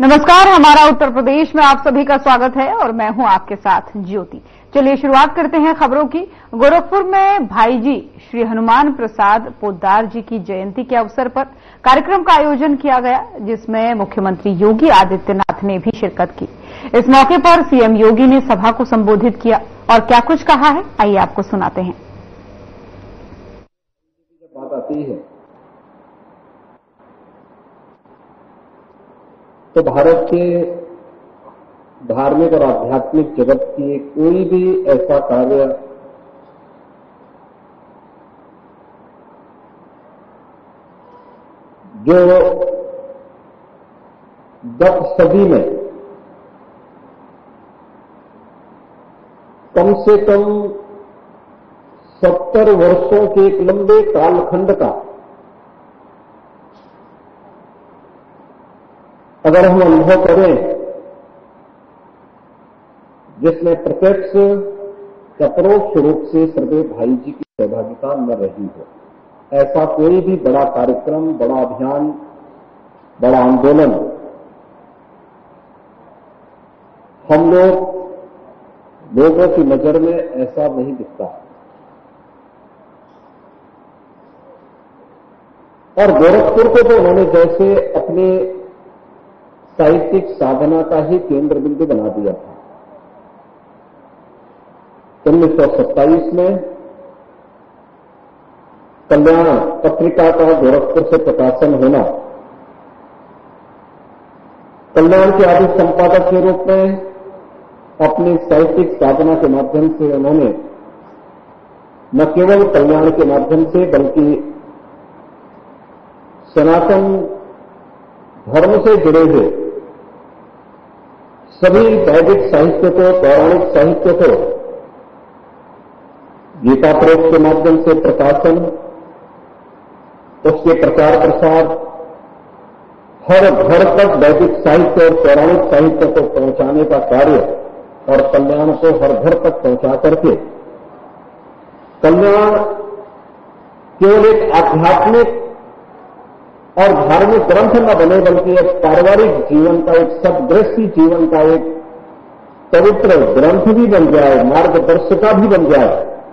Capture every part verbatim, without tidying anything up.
नमस्कार, हमारा उत्तर प्रदेश में आप सभी का स्वागत है और मैं हूं आपके साथ ज्योति। चलिए शुरुआत करते हैं खबरों की। गोरखपुर में भाईजी श्री हनुमान प्रसाद पोद्दार जी की जयंती के अवसर पर कार्यक्रम का आयोजन किया गया, जिसमें मुख्यमंत्री योगी आदित्यनाथ ने भी शिरकत की। इस मौके पर सीएम योगी ने सभा को संबोधित किया और क्या कुछ कहा है, आइए आपको सुनाते हैं। बात आती है तो भारत के धार्मिक और आध्यात्मिक जगत की कोई भी ऐसा कार्य जो गत सदी में कम से कम सत्तर वर्षों के एक लंबे कालखंड का अगर हम अनुभव करें, जिसमें प्रत्यक्ष या परोक्ष रूप से सर्वे भाई जी की सहभागिता न रही हो, ऐसा कोई भी बड़ा कार्यक्रम, बड़ा अभियान, बड़ा आंदोलन हम लोग लोगों की नजर में ऐसा नहीं दिखता। और गोरखपुर को तो उन्होंने जैसे अपने साहित्यिक साधना का ही केंद्र बिंदु बना दिया था। उन्नीस सौ सत्ताईस में कल्याण पत्रिका का गोरखपुर से प्रकाशन होना, कल्याण के आदि संपादक के रूप में अपनी साहित्यिक साधना के माध्यम से उन्होंने न केवल कल्याण के माध्यम से बल्कि सनातन धर्म से जुड़े हुए सभी वैदिक साहित्य को, पौराणिक साहित्य को गीता प्रेस के माध्यम से प्रकाशन, उसके प्रचार प्रसार, हर घर तक वैदिक साहित्य और पौराणिक साहित्य को पहुंचाने का कार्य और कल्याण को हर घर तक पहुंचा करके कल्याण केवल एक आध्यात्मिक और धार्मिक ग्रंथ न बने बल्कि एक पारिवारिक जीवन का, एक सदगृहस्थी जीवन का एक पवित्र ग्रंथ भी बन जाए, मार्गदर्शिका भी बन जाए।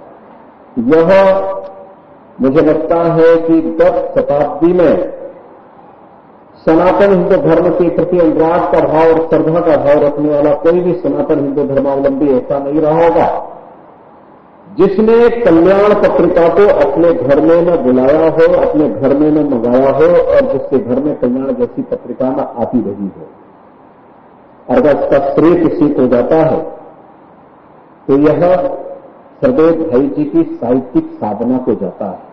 यह मुझे लगता है कि गत शताब्दी में सनातन हिंदू धर्म के प्रति अनुराग का भाव और श्रद्धा का भाव रखने वाला कोई भी सनातन हिंदू धर्मावलंबी ऐसा नहीं रहा होगा जिसने कल्याण पत्रिका को अपने घर में न बुलाया हो, अपने घर में न मंगाया हो और जिसके घर में कल्याण जैसी पत्रिका न आती रही हो। और अगर इसका श्रेय किसी को जाता है तो यह सर्वे भाई जी की साहित्यिक साधना को जाता है।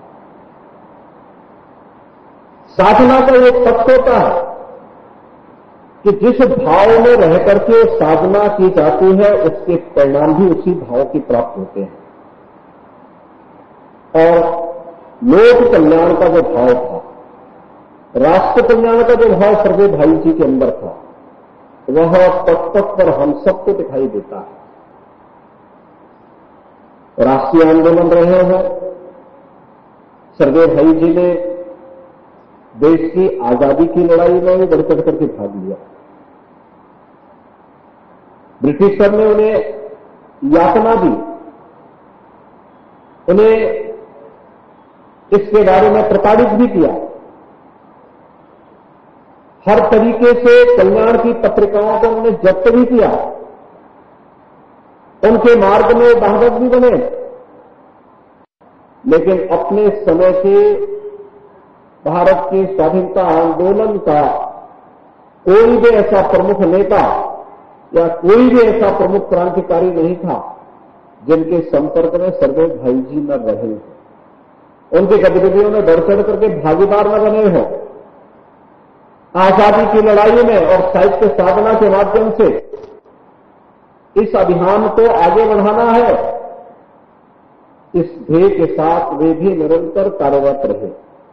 साधना का एक तत्व होता है कि जिस भाव में रह करके साधना की जाती है उसके परिणाम भी उसी भाव की प्राप्त होते हैं। और लोक कल्याण का जो भाव था, राष्ट्र कल्याण का जो भाव सर्वे भाई जी के अंदर था, वह पथ पथ पर हम सबको दिखाई देता है। राष्ट्रीय आंदोलन रहे हैं, सर्वे भाई जी ने देश की आजादी की लड़ाई में भी बढ़ चढ़ करके भाग लिया। ब्रिटिशर ने उन्हें यातना दी, उन्हें इसके बारे में प्रताड़ित भी किया। हर तरीके से कल्याण की पत्रिकाओं को उन्होंने जब्त भी किया, उनके मार्ग में बाधक भी बने। लेकिन अपने समय के भारत के स्वाधीनता आंदोलन का कोई भी ऐसा प्रमुख नेता या कोई भी ऐसा प्रमुख क्रांतिकारी नहीं था जिनके संपर्क में सर्वे भाई जी न रहे, उनकी गतिविधियों में बढ़ चढ़ करके भागीदार न बने हो। आजादी की लड़ाई में और साहित्य साधना के माध्यम से इस अभियान को आगे बढ़ाना है, इस ध्येय के साथ वे भी निरंतर कार्यरत रहे।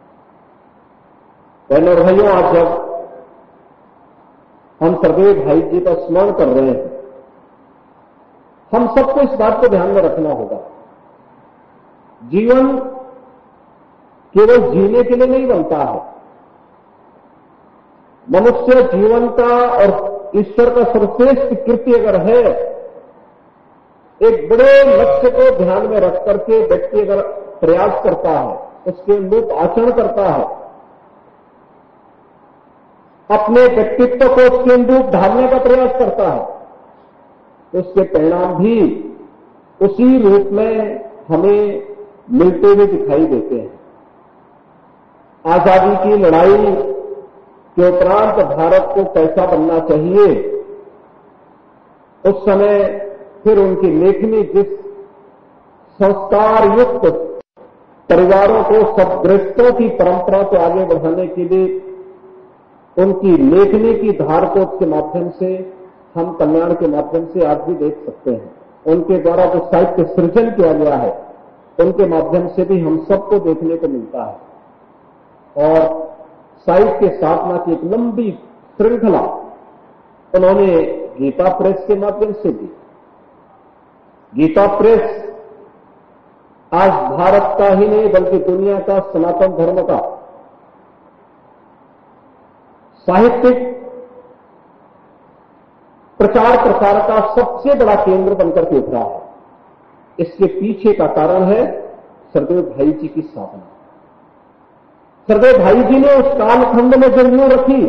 बहनों और भाइयों, आज जब हम सर्वे भाई जी का स्मरण कर रहे हैं, हम सबको इस बात को ध्यान में रखना होगा, जीवन केवल जीने के लिए नहीं बनता है, मनुष्य जीवन का और ईश्वर का सर्वश्रेष्ठ कृत्य अगर है, एक बड़े लक्ष्य को ध्यान में रख करके व्यक्ति अगर प्रयास करता है, उसके अनुरूप आचरण करता है, अपने व्यक्तित्व को उसके अनुरूप ढालने का प्रयास करता है, तो उसके परिणाम भी उसी रूप में हमें मिलते हुए दिखाई देते हैं। आजादी की लड़ाई के उपरांत भारत को कैसा बनना चाहिए, उस समय फिर उनकी लेखनी जिस संस्कार युक्त परिवारों को सदगृहस्थों की परंपरा को आगे बढ़ाने के लिए उनकी लेखनी की धारकों के माध्यम से हम कल्याण के माध्यम से आज भी देख सकते हैं। उनके द्वारा जो साहित्य सृजन किया गया है, उनके माध्यम से भी हम सबको देखने को मिलता है। और साहित्य साधना की एक लंबी श्रृंखला उन्होंने गीता प्रेस के माध्यम से दी। गीता प्रेस आज भारत का ही नहीं बल्कि दुनिया का सनातन धर्म का साहित्यिक प्रचार प्रसार का सबसे बड़ा केंद्र बनकर के उभरा है। इसके पीछे का कारण है सरदेव भाई जी की साधना। सरदेव भाई जी ने उस कालखंड में जो नींव रखी,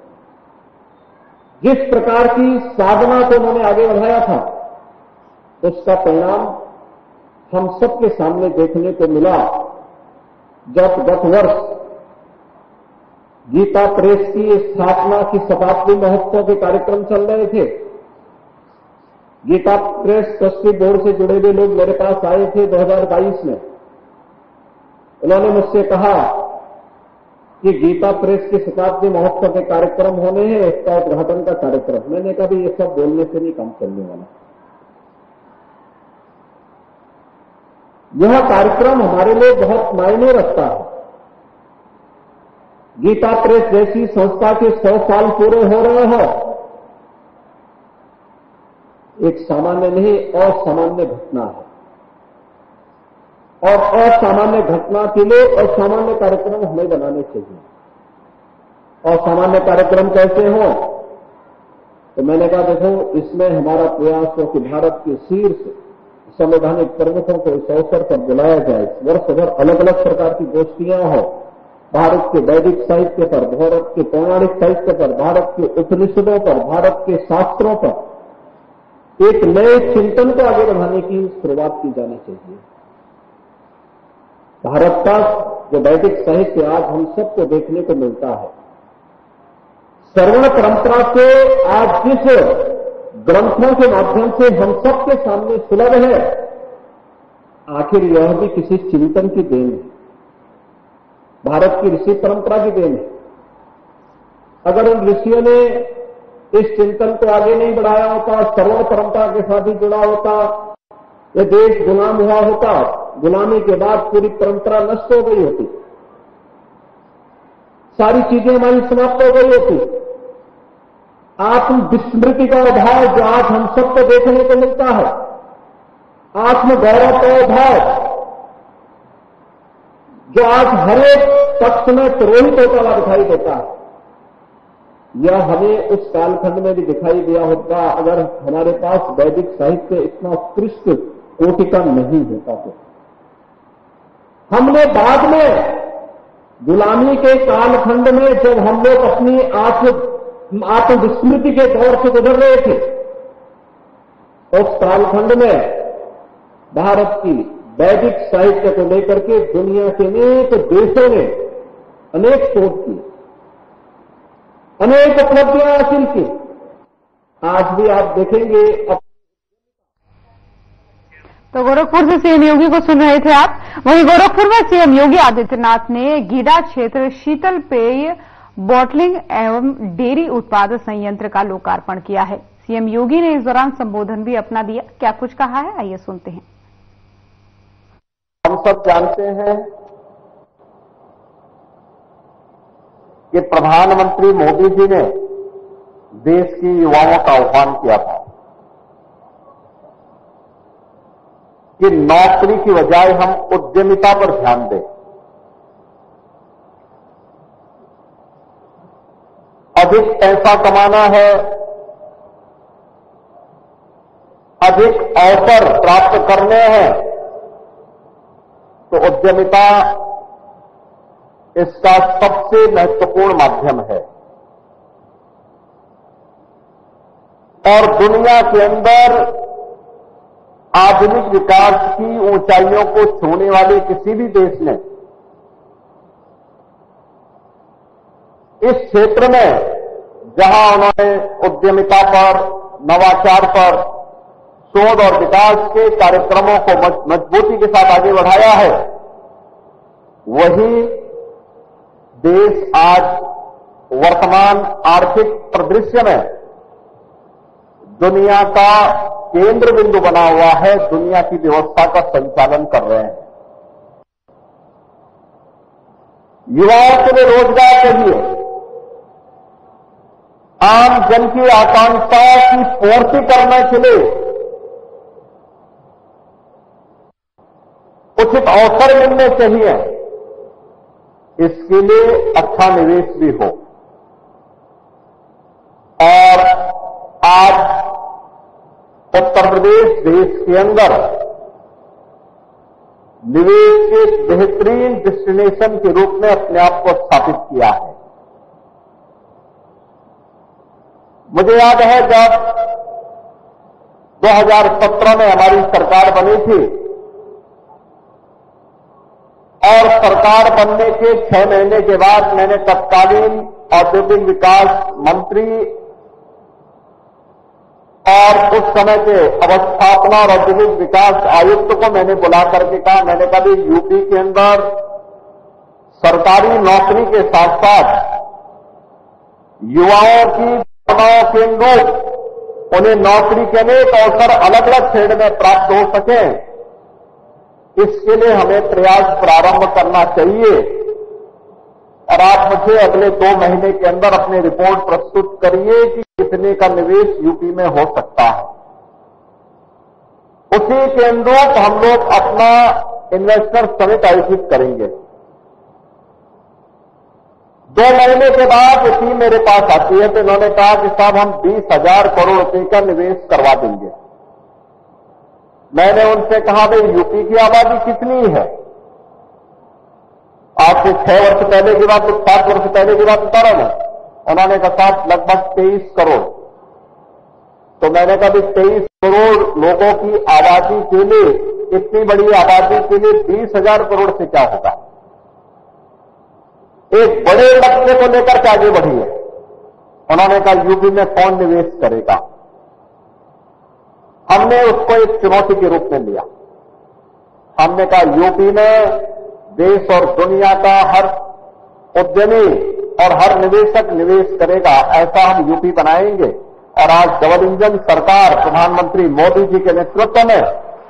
जिस प्रकार की साधना को उन्होंने आगे बढ़ाया था, उसका परिणाम हम सबके सामने देखने को मिला। जब गत वर्ष गीता प्रेस की स्थापना की शताब्दी महोत्सव के कार्यक्रम चल रहे थे, गीता प्रेस ट्रस्टी बोर्ड से जुड़े हुए लोग मेरे पास आए थे दो हज़ार बाईस में। उन्होंने मुझसे कहा कि गीता प्रेस के शताब्दी महोत्सव के कार्यक्रम होने हैं, इसका उद्घाटन का कार्यक्रम। मैंने कहा भी ये सब बोलने से नहीं काम चलने वाला। यह कार्यक्रम हमारे लिए बहुत मायने रखता है। गीता प्रेस जैसी संस्था के सौ साल पूरे हो रहे हो, एक सामान्य नहीं असामान्य घटना है। और असामान्य घटना के लिए असामान्य कार्यक्रम हमें बनाने चाहिए। असामान्य कार्यक्रम कैसे हो, तो मैंने कहा देखो, इसमें हमारा प्रयास हो कि भारत के शीर्ष संवैधानिक प्रमुखों को इस अवसर पर बुलाया जाए। वर्ष भर अलग अलग प्रकार की गोष्ठियां हो, भारत के वैदिक साहित्य पर, भारत के पौराणिक साहित्य पर, भारत के उपनिषदों पर, भारत के शास्त्रों पर एक नए चिंतन को आगे बढ़ाने की शुरुआत की जानी चाहिए। भारत का जो वैदिक साहित्य आज हम सबको देखने को मिलता है, श्रवण परंपरा से आज जिस ग्रंथों के माध्यम से हम सबके सामने सुलभ है, आखिर यह भी किसी चिंतन की देन है, भारत की ऋषि परंपरा की देन है। अगर उन ऋषियों ने इस चिंतन को आगे नहीं बढ़ाया होता, श्रवण परंपरा के साथ ही जुड़ा होता, यह देश गुलाम हुआ होता, गुलामी के बाद पूरी परंपरा नष्ट हो गई होती, सारी चीजें हमारी समाप्त हो गई होती। आत्म विस्मृति का अभाव जो आज हम सबको देखने को मिलता है, आत्म गौरव का अभाव जो आज हर एक पक्ष में तिरोहित होता हुआ दिखाई देता है, यह हमें उस कालखंड में भी दिखाई दिया होता अगर हमारे पास वैदिक साहित्य इतना उत्कृष्ट कोटि का नहीं होता। तो हमने बाद में गुलामी के कालखंड में जब हम लोग अपनी आत्म आत्मविस्मृति के दौर से गुजर रहे थे, उस कालखंड में भारत की वैदिक साहित्य को लेकर के दुनिया के अनेक देशों ने अनेक शोध किए, अनेक उपलब्धियां हासिल की। आज भी आप देखेंगे। तो गोरखपुर से सीएम योगी को सुन रहे थे आप। वहीं गोरखपुर में सीएम योगी आदित्यनाथ ने गीडा क्षेत्र शीतल पेय बॉटलिंग एवं डेयरी उत्पाद संयंत्र का लोकार्पण किया है। सीएम योगी ने इस दौरान संबोधन भी अपना दिया। क्या कुछ कहा है, आइए सुनते हैं। हम सब जानते हैं कि प्रधानमंत्री मोदी जी ने देश की युवाओं का आह्वान किया था कि नौकरी की बजाय हम उद्यमिता पर ध्यान दें। अधिक पैसा कमाना है, अधिक अवसर प्राप्त करने हैं, तो उद्यमिता इसका सबसे महत्वपूर्ण माध्यम है। और दुनिया के अंदर आधुनिक विकास की ऊंचाइयों को छूने वाले किसी भी देश ने इस क्षेत्र में जहां उन्होंने उद्यमिता पर, नवाचार पर, शोध और विकास के कार्यक्रमों को मजबूती के साथ आगे बढ़ाया है, वही देश आज वर्तमान आर्थिक परिदृश्य में दुनिया का केंद्र बिंदु बना हुआ है, दुनिया की व्यवस्था का संचालन कर रहे हैं। युवाओं के लिए रोजगार चाहिए, आम जन की आकांक्षाओं की पूर्ति करने के लिए उचित अवसर मिलने चाहिए, इसके लिए अच्छा निवेश भी हो। और आज उत्तर प्रदेश देश के अंदर निवेश के बेहतरीन डेस्टिनेशन के रूप में अपने आप को स्थापित किया है। मुझे याद है जब दो हज़ार सत्रह में हमारी सरकार बनी थी और सरकार बनने के छह महीने के बाद मैंने तत्कालीन औद्योगिक विकास मंत्री और उस समय के अवस्थापना और औद्योगिक विकास आयुक्त को मैंने बुला करके कहा, मैंने कहा यूपी के अंदर सरकारी नौकरी के साथ साथ युवाओं की भावनाओं के अनुरूप उन्हें नौकरी के अनेक अवसर अलग अलग क्षेत्र में प्राप्त हो सके, इसके लिए हमें प्रयास प्रारंभ करना चाहिए। और आप मुझे अगले दो महीने के अंदर अपनी रिपोर्ट प्रस्तुत करिए कि कितने का निवेश यूपी में हो सकता है। उसी के अनुरूप हम लोग अपना इन्वेस्टर समिट आयोजित करेंगे। दो महीने के बाद टीम मेरे पास आती है तो इन्होंने कहा कि साहब हम बीस हजार करोड़ रुपए का निवेश करवा देंगे। मैंने उनसे कहा भाई यूपी की आबादी कितनी है? आज से छह वर्ष पहले की बात, सात वर्ष पहले की बात बता रहा हूं। उन्होंने कहा लगभग तेईस करोड़। तो मैंने कहा भी तेईस करोड़ लोगों की आबादी के लिए, इतनी बड़ी आबादी के लिए बीस हजार करोड़ से क्या होगा? एक बड़े लक्ष्य को लेकर के आगे बढ़ी है। उन्होंने कहा यूपी में कौन निवेश करेगा? हमने उसको एक चुनौती के रूप में लिया। हमने कहा यूपी में देश और दुनिया का हर उद्यमी और हर निवेशक निवेश करेगा, ऐसा हम यूपी बनाएंगे। और आज डबल इंजन सरकार प्रधानमंत्री मोदी जी के नेतृत्व में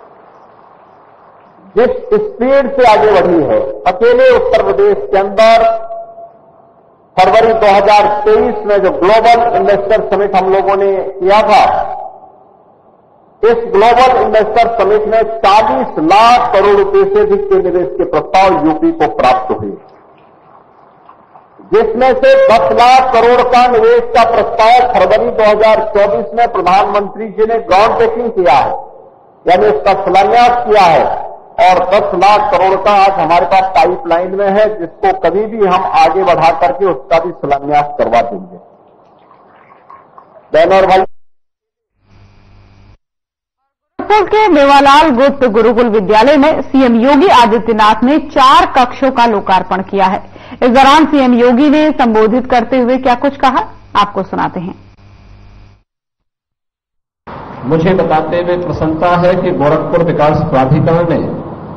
जिस स्पीड से आगे बढ़ी है, अकेले उत्तर प्रदेश के अंदर फरवरी दो हज़ार तेईस में जो ग्लोबल इन्वेस्टर समिट हम लोगों ने किया था, इस ग्लोबल इन्वेस्टर समिट में चालीस लाख करोड़ रुपए से अधिक के निवेश के प्रस्ताव यूपी को प्राप्त हुए, जिसमें से दस लाख करोड़ का निवेश का प्रस्ताव फरवरी दो हज़ार चौबीस में प्रधानमंत्री जी ने ग्राउंड ब्रेकिंग किया है, यानी उसका शिलान्यास किया है। और दस लाख करोड़ का आज हमारे पास पाइपलाइन में है, जिसको कभी भी हम आगे बढ़ा करके उसका भी शिलान्यास करवा देंगे। बहनों और भाई, गोरखपुर के मेवालाल गुप्त गुरुकुल विद्यालय में सीएम योगी आदित्यनाथ ने चार कक्षों का लोकार्पण किया है। इस दौरान सीएम योगी ने संबोधित करते हुए क्या कुछ कहा, आपको सुनाते हैं। मुझे बताते हुए प्रसन्नता है कि गोरखपुर विकास प्राधिकरण ने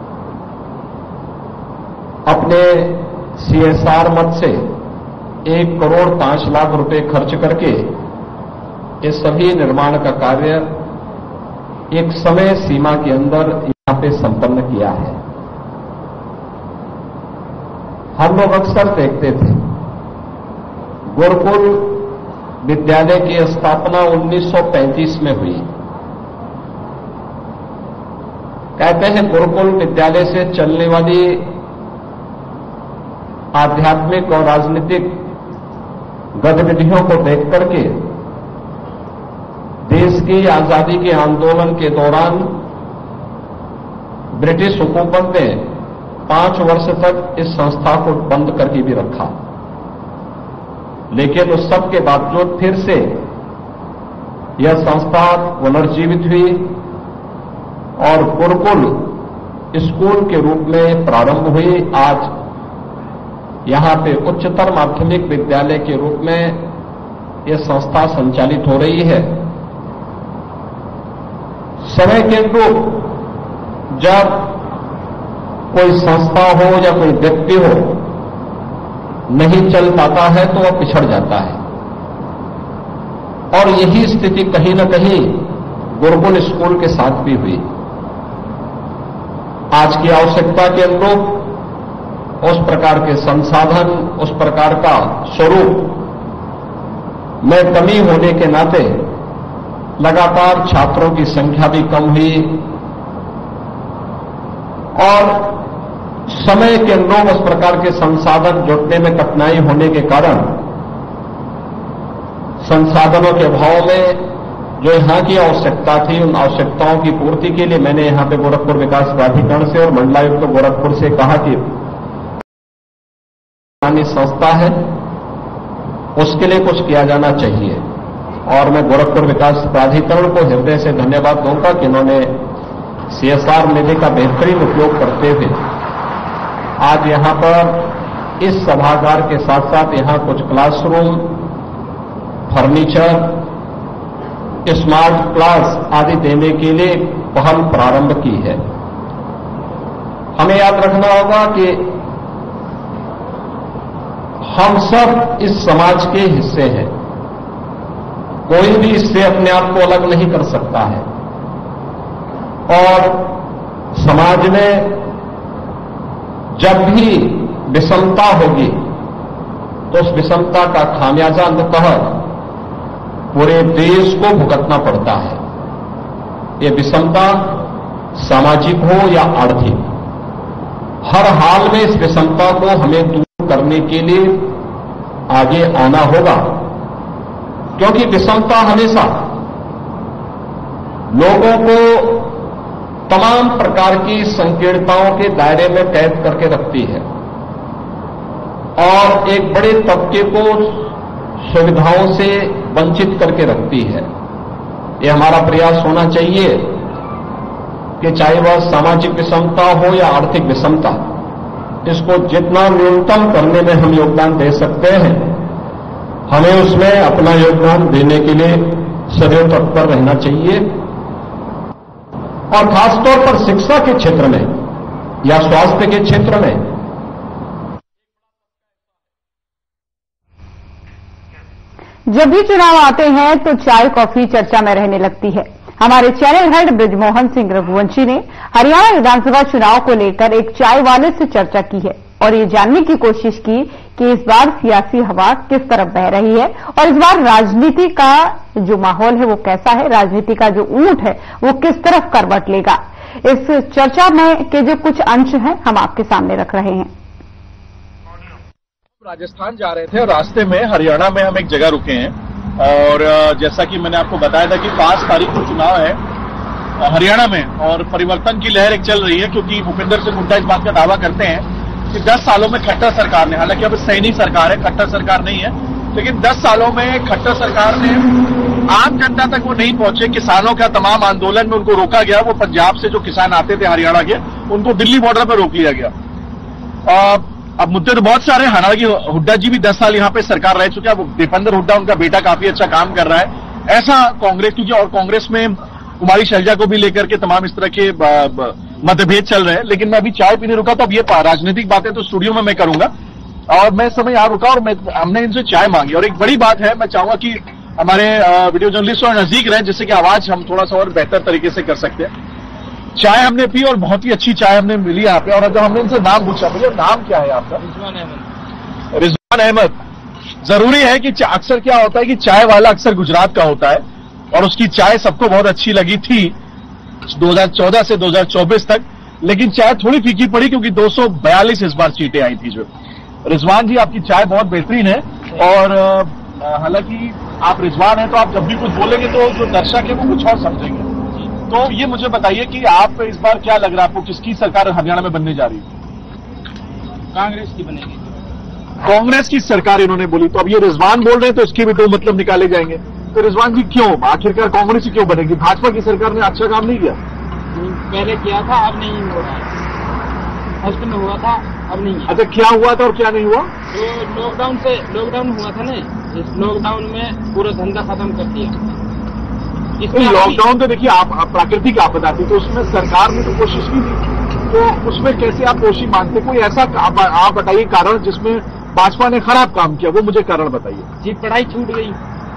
अपने सीएसआर मद से एक करोड़ पांच लाख रुपए खर्च करके ये सभी निर्माण का कार्य एक समय सीमा के अंदर यहां पे संपन्न किया है। हम लोग अक्सर देखते थे गुरुकुल विद्यालय की स्थापना उन्नीस सौ पैंतीस में हुई। कहते हैं गुरुकुल विद्यालय से चलने वाली आध्यात्मिक और राजनीतिक गतिविधियों को देख करके देश की आजादी के आंदोलन के दौरान ब्रिटिश हुकूमत ने पांच वर्ष तक इस संस्था को बंद करके भी रखा, लेकिन उस सब के बावजूद फिर से यह संस्था पुनर्जीवित हुई और गुरुकुल स्कूल के रूप में प्रारंभ हुई। आज यहां पे उच्चतर माध्यमिक विद्यालय के रूप में यह संस्था संचालित हो रही है। समय के अनुरूप जब कोई संस्था हो या कोई व्यक्ति हो नहीं चल पाता है तो वह पिछड़ जाता है, और यही स्थिति कहीं न कहीं गुरुकुल स्कूल के साथ भी हुई। आज की आवश्यकता के अनुरूप उस प्रकार के संसाधन, उस प्रकार का स्वरूप में कमी होने के नाते लगातार छात्रों की संख्या भी कम हुई और समय के अनुरूप उस प्रकार के संसाधन जुटने में कठिनाई होने के कारण संसाधनों के अभाव में जो यहां की आवश्यकता थी, उन आवश्यकताओं की पूर्ति के लिए मैंने यहां पे गोरखपुर विकास प्राधिकरण से और मंडलायुक्त गोरखपुर से कहा कि संस्था है उसके लिए कुछ किया जाना चाहिए, और मैं गोरखपुर विकास प्राधिकरण को हृदय से धन्यवाद दूंगा कि इन्होंने सीएसआर निधि का बेहतरीन उपयोग करते हुए आज यहां पर इस सभागार के साथ साथ यहां कुछ क्लासरूम, फर्नीचर, स्मार्ट क्लास आदि देने के लिए पहल प्रारंभ की है। हमें याद रखना होगा कि हम सब इस समाज के हिस्से हैं, कोई भी इससे अपने आप को अलग नहीं कर सकता है, और समाज में जब भी विषमता होगी तो उस विषमता का खामियाजा अंततः पूरे देश को भुगतना पड़ता है। ये विषमता सामाजिक हो या आर्थिक, हर हाल में इस विषमता को हमें दूर करने के लिए आगे आना होगा, क्योंकि विषमता हमेशा लोगों को तमाम प्रकार की संकीर्णताओं के दायरे में कैद करके रखती है और एक बड़े तबके को सुविधाओं से वंचित करके रखती है। यह हमारा प्रयास होना चाहिए कि चाहे वह सामाजिक विषमता हो या आर्थिक विषमता, इसको जितना न्यूनतम करने में हम योगदान दे सकते हैं, हमें उसमें अपना योगदान देने के लिए सदैव तत्पर रहना चाहिए। और खासतौर पर शिक्षा के क्षेत्र में या स्वास्थ्य के क्षेत्र में जब भी चुनाव आते हैं तो चाय कॉफी चर्चा में रहने लगती है। हमारे चैनल हेड ब्रिजमोहन सिंह रघुवंशी ने हरियाणा विधानसभा चुनाव को लेकर एक चाय वाले से चर्चा की है और ये जानने की कोशिश की कि इस बार सियासी हवा किस तरफ बह रही है और इस बार राजनीति का जो माहौल है वो कैसा है, राजनीति का जो ऊंट है वो किस तरफ करवट लेगा। इस चर्चा में के जो कुछ अंश हैं हम आपके सामने रख रहे हैं। राजस्थान जा रहे थे और रास्ते में हरियाणा में हम एक जगह रुके हैं, और जैसा कि मैंने आपको बताया था कि पांच तारीख को चुनाव है हरियाणा में और परिवर्तन की लहर एक चल रही है, क्योंकि भूपेंद्र सिंह हुड्डा इस बात का दावा करते हैं कि दस सालों में खट्टर सरकार ने, हालांकि अब सैनी सरकार है, खट्टर सरकार नहीं है, लेकिन दस सालों में खट्टर सरकार ने आम जनता तक वो नहीं पहुंचे। किसानों का तमाम आंदोलन में उनको रोका गया, वो पंजाब से जो किसान आते थे हरियाणा के, उनको दिल्ली बॉर्डर पर रोक लिया गया। अब मुद्दे तो बहुत सारे, हालांकि हुड्डा जी भी दस साल यहाँ पे सरकार रह चुके हैं, दीपेंद्र हुड्डा उनका बेटा काफी अच्छा काम कर रहा है, ऐसा कांग्रेस, क्योंकि और कांग्रेस में कुमारी शैलजा को भी लेकर के तमाम इस तरह के मतभेद चल रहे हैं। लेकिन मैं अभी चाय पीने रुका, तो अब ये राजनीतिक बातें तो स्टूडियो में मैं करूंगा, और मैं समय यहाँ रुका और मैं हमने इनसे चाय मांगी। और एक बड़ी बात है, मैं चाहूंगा कि हमारे वीडियो जर्नलिस्ट और नजदीक रहे, जिससे कि आवाज हम थोड़ा सा और बेहतर तरीके से कर सकते हैं। चाय हमने पी और बहुत ही अच्छी चाय हमने मिली यहाँ पे, और जब हमने इनसे नाम पूछा, भैया नाम क्या है आपका? रिजवान अहमद। रिजवान अहमद, जरूरी है कि अक्सर क्या होता है कि चाय वाला अक्सर गुजरात का होता है, और उसकी चाय सबको बहुत अच्छी लगी थी दो हज़ार चौदह से दो हज़ार चौबीस तक, लेकिन चाय थोड़ी फीकी पड़ी क्योंकि दो सौ बयालीस इस बार सीटें आई थी। जो रिजवान जी, आपकी चाय बहुत बेहतरीन है, और हालांकि आप रिजवान हैं तो आप जब भी कुछ बोलेंगे तो जो दर्शक है वो कुछ और समझेंगे। तो ये मुझे बताइए कि आप इस बार क्या लग रहा है आपको, किसकी सरकार हरियाणा में बनने जा रही है? कांग्रेस की बनेगी। कांग्रेस की सरकार इन्होंने बोली, तो अब ये रिजवान बोल रहे हैं तो इसके भी दो मतलब निकाले जाएंगे। तो रिजवान जी क्यों, आखिरकार कांग्रेस ही क्यों बनेगी? भाजपा की सरकार ने अच्छा काम नहीं किया? पहले किया था, अब नहीं हो रहा है। फर्स्ट में हुआ था, अब नहीं है। अच्छा, क्या हुआ था और क्या नहीं हुआ? तो लॉकडाउन से लॉकडाउन हुआ था ना, इस लॉकडाउन में पूरा धंधा खत्म कर दिया। लॉकडाउन तो देखिए आप, आप प्राकृतिक आपदा थी तो उसमें सरकार ने तो कोशिश की थी, तो उसमें कैसे आप दोषी मानते? कोई ऐसा आप, आप बताइए कारण जिसमें भाजपा ने खराब काम किया, वो मुझे कारण बताइए। जी, पढ़ाई छूट गई,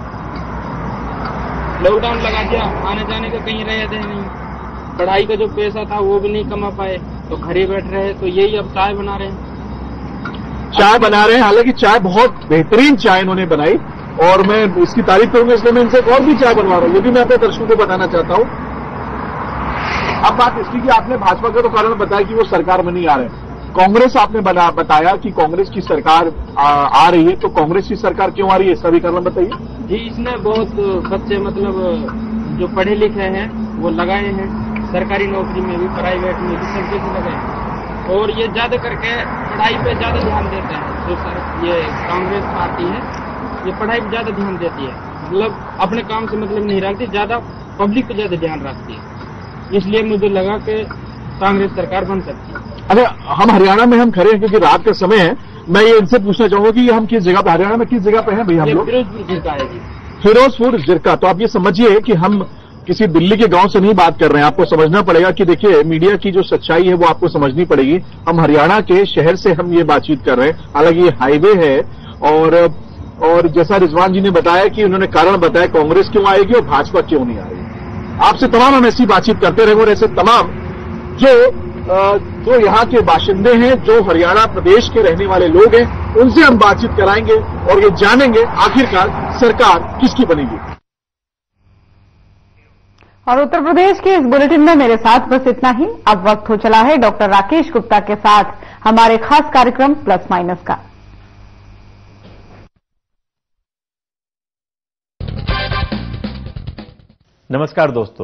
लॉकडाउन लगा दिया, आने जाने का कहीं रह दे नहीं, पढ़ाई का जो पैसा था वो भी नहीं कमा पाए, तो घर ही बैठ रहे। तो यही अब चाय बना रहे हैं, चाय बना रहे हैं। हालांकि चाय बहुत बेहतरीन चाय इन्होंने बनाई और मैं इसकी तारीफ करूंगा, इसलिए मैं इनसे एक और भी चाय बनवा रहा हूं, ये भी मैं अपने दर्शकों को बताना चाहता हूं। अब बात इसकी कि आपने भाजपा का तो कारण बताया कि वो सरकार में नहीं आ रहे, कांग्रेस आपने बना बताया कि कांग्रेस की सरकार आ, आ रही है, तो कांग्रेस की सरकार क्यों आ रही है, इसका भी कारण बताइए। जी, इसमें बहुत बच्चे मतलब जो पढ़े लिखे हैं वो लगाए हैं, सरकारी नौकरी में भी, प्राइवेट में भी, सब जगह लगाए हैं। और ये ज्यादा करके पढ़ाई पे ज्यादा ध्यान देते हैं। जो सर ये कांग्रेस पार्टी है, ये पढ़ाई पे ज्यादा ध्यान देती है, मतलब अपने काम से मतलब नहीं रखती, ज्यादा पब्लिक पे ज्यादा ध्यान रखती है। इसलिए मुझे लगा कि कांग्रेस सरकार बन सकती है। अरे हम हरियाणा में हम खड़े हैं क्योंकि रात का समय है, मैं ये इनसे पूछना चाहूंगा कि हम किस जगह पे, हरियाणा में किस जगह पे हैं भैया हम लोग? फिरोजपुर जिरका है जी। फिरोजपुर जिरका। तो आप ये समझिए कि हम किसी दिल्ली के गांव से नहीं बात कर रहे हैं। आपको समझना पड़ेगा कि देखिए मीडिया की जो सच्चाई है वो आपको समझनी पड़ेगी। हम हरियाणा के शहर से हम ये बातचीत कर रहे हैं, हालांकि ये हाईवे है। और और जैसा रिजवान जी ने बताया कि उन्होंने कारण बताया कांग्रेस क्यों आएगी और भाजपा क्यों नहीं आएगी। आपसे तमाम हम ऐसी बातचीत करते रहेंगे और ऐसे तमाम जो जो यहाँ के बाशिंदे हैं, जो हरियाणा प्रदेश के रहने वाले लोग हैं, उनसे हम बातचीत कराएंगे और ये जानेंगे आखिरकार सरकार किसकी बनेगी। और उत्तर प्रदेश के इस बुलेटिन में मेरे साथ बस इतना ही। अब वक्त हो चला है डॉक्टर राकेश गुप्ता के साथ हमारे खास कार्यक्रम प्लस माइनस का। नमस्कार दोस्तों,